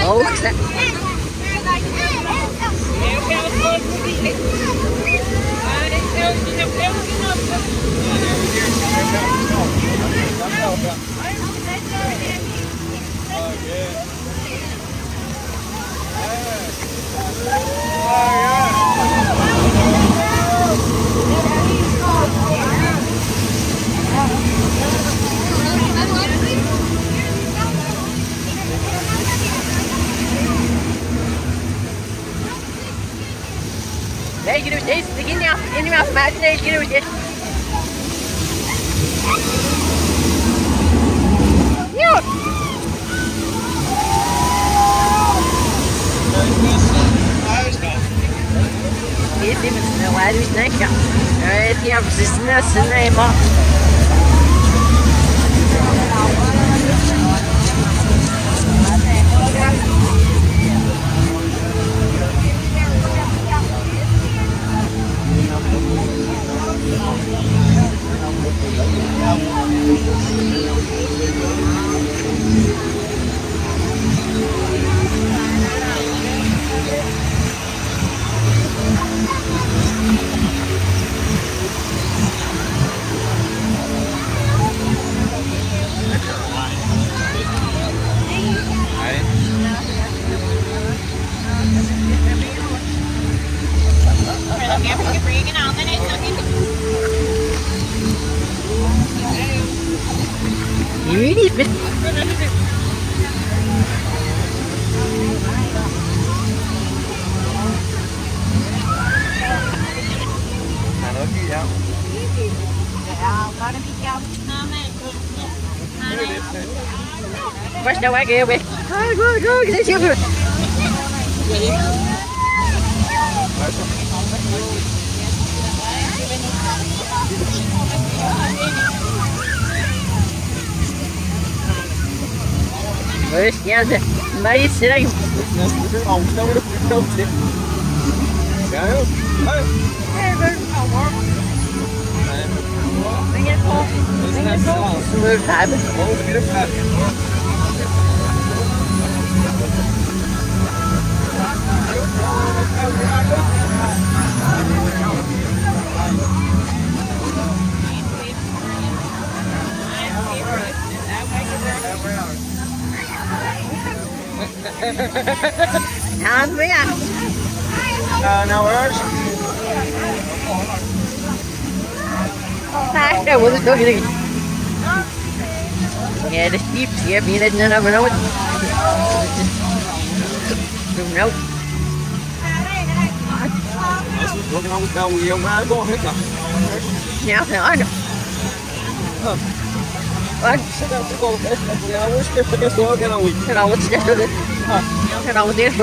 hoogste. Nee, je doet deze. In die maat maken. Nee, je doet dit. Ja. Dit is met snelheid, dus denk ik. Ja, precies. Nee, maar. Ini fit. Bắt đầu ai kìa vậy? Go, cái gì vậy? Ơi, nha thế. Mấy xe đây. Ông đâu đâu đi. Gỡ. Ơi. Move time. Ăn với anh. Nào ơi. Ta đâu có được gì. Yeah, the sheep's here, but you never know it. Don't know. Looking on the bell, you know, go ahead. Now, I know. What? Yeah, I wish they could just walk in a week. Hello, what's that? Hello, what's that?